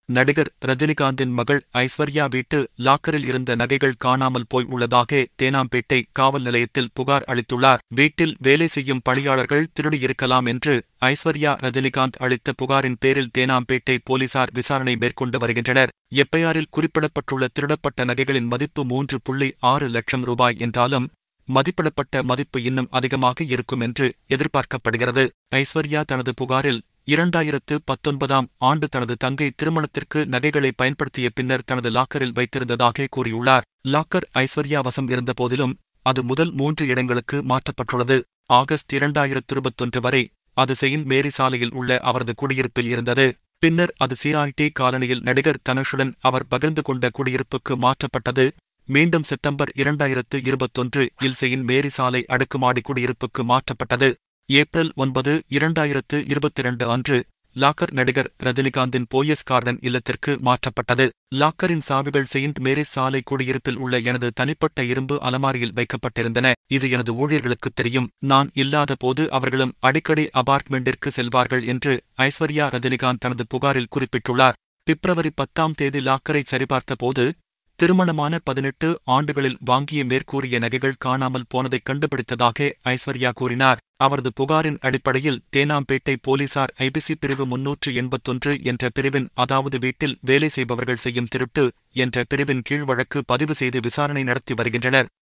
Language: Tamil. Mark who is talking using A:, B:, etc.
A: நடிகர் ரஜினிகாந்தின் மகள் ஐஸ்வர்யா வீட்டு லாக்கரில் இருந்த நகைகள் காணாமல் போய் உள்ளதாக தேனாம்பேட்டை காவல் நிலையத்தில் புகார் அளித்துள்ளார். வீட்டில் வேலை செய்யும் பணியாளர்கள் திருடியிருக்கலாம் என்று ஐஸ்வர்யா ரஜினிகாந்த் அளித்த புகாரின் பேரில் தேனாம்பேட்டை போலீசார் விசாரணை மேற்கொண்டு வருகின்றனர். எஃப்ஐஆரில் குறிப்பிடப்பட்டுள்ள திருடப்பட்ட நகைகளின் மதிப்பு 3.6 லட்சம் ரூபாய் என்றாலும் மதிப்பிடப்பட்ட மதிப்பு இன்னும் அதிகமாக இருக்கும் என்று எதிர்பார்க்கப்படுகிறது. ஐஸ்வர்யா தனது புகாரில் 2019ஆம் ஆண்டு தனது தங்கை திருமணத்திற்கு நகைகளை பயன்படுத்திய பின்னர் தனது லாக்கரில் வைத்திருந்ததாக கூறியுள்ளார். லாக்கர் ஐஸ்வர்யா வசம் இருந்தபோதிலும் அது முதல் 3 இடங்களுக்கு மாற்றப்பட்டுள்ளது. ஆகஸ்ட் 2021 வரை அது செயின்ட் மேரி சாலையில் உள்ள அவரது குடியிருப்பில் இருந்தது. பின்னர் அது சிஐடி காலனியில் நடிகர் தனுஷுடன் அவர் பகிர்ந்து கொண்ட குடியிருப்புக்கு மாற்றப்பட்டது. மீண்டும் செப்டம்பர் 2021 இல் செயின்ட் மேரி சாலை அடுக்குமாடி குடியிருப்புக்கு மாற்றப்பட்டது. ஏப்ரல் 9, 2022 அன்று லாக்கர் நடிகர் ரஜினிகாந்தின் போயஸ் கார்டன் இல்லத்திற்கு மாற்றப்பட்டது. லாக்கரின் சாவிகள் செயின்ட் மேரிஸ் சாலை குடியிருப்பில் உள்ள எனது தனிப்பட்ட இரும்பு அலமாரியில் வைக்கப்பட்டிருந்தன. இது எனது ஊழியர்களுக்குத் தெரியும். நான் இல்லாத போது அவர்களும் அடிக்கடி அபார்ட்மெண்டிற்கு செல்வார்கள் என்று ஐஸ்வர்யா ரஜினிகாந்த் தனது புகாரில் குறிப்பிட்டுள்ளார். பிப்ரவரி 10ஆம் தேதி லாக்கரை சரிபார்த்தபோது திருமணமான 18 ஆண்டுகளில் வாங்கிய மேற்கூறிய நகைகள் காணாமல் போனதைக் கண்டுபிடித்ததாக ஐஸ்வர்யா கூறினார். அவரது புகாரின் அடிப்படையில் தேனாம்பேட்டை போலீசார் ஐபிசி பிரிவு 381 என்ற பிரிவின் அதாவது வீட்டில் வேலை செய்பவர்கள் செய்யும் திருட்டு என்ற பிரிவின் கீழ் வழக்கு பதிவு செய்து விசாரணை நடத்தி வருகின்றனர்.